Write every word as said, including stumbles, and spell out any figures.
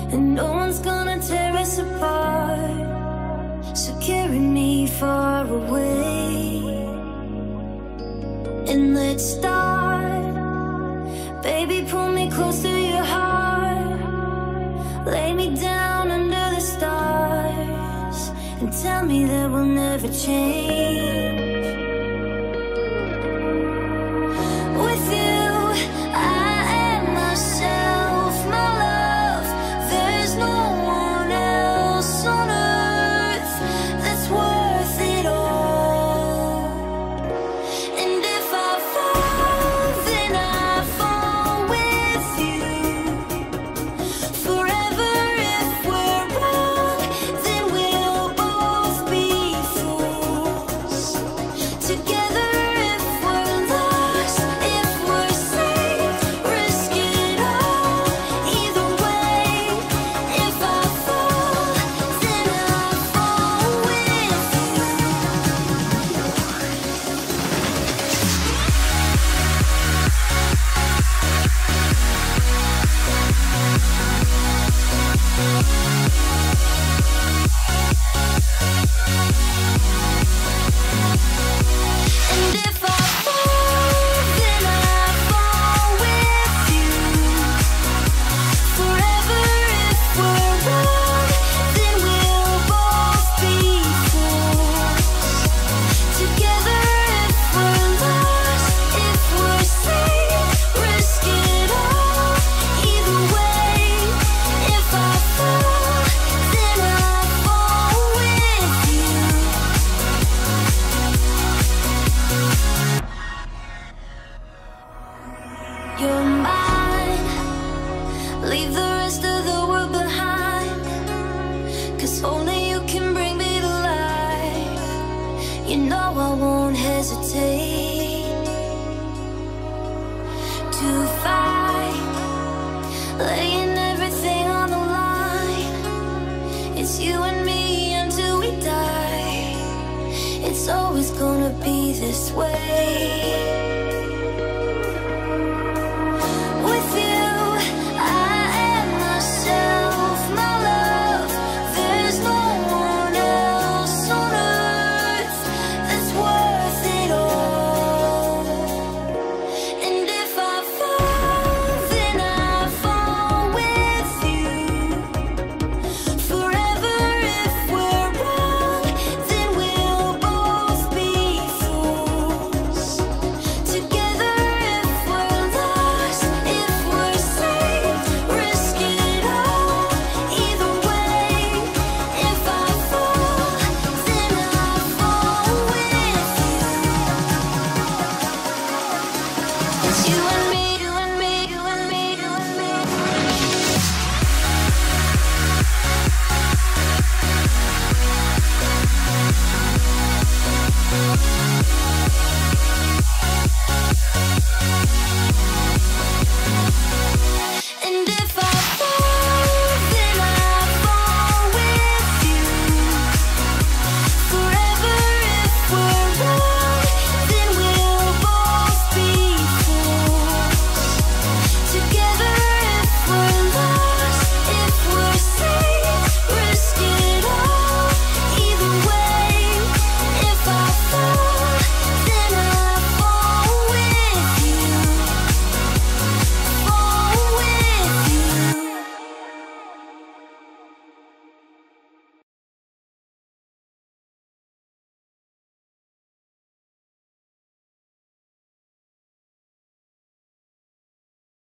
and no one's gonna tear us apart. So carry me far away, and let's start. Baby, pull me close to your heart. Lay me down under the stars and tell me that we'll never change. With you, I am myself, my love. There's no one else on earth that's worth it all. And if I fall, then I fall with you. Forever, if we're wrong, then we'll both be fools. Together, if we're lost, if we're safe, risk it all. Either way, if I fall, then I fall with you. And if I fall, then I fall with you. Forever, if we're wrong, then we'll both be fools. Together, if we're lost, if we're safe, risk it all. Either way, if I fall, then I fall with you. You're mine. Leave the rest of the world behind, 'cause only you can bring me to life. You know I won't hesitate to fight, laying everything on the line. It's you and me until we die. It's always gonna be this way.